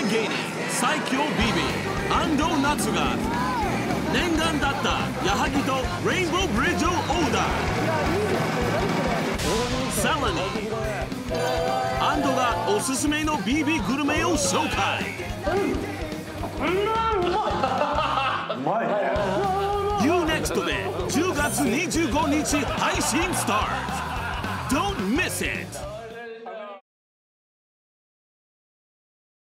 芸人最強 BB 安藤夏が念願だった矢作とレインボーブリッジをオーダー。さらに安藤がおすすめの BB グルメを紹介。UNEXT で10月25日配信スタート。Don't miss it!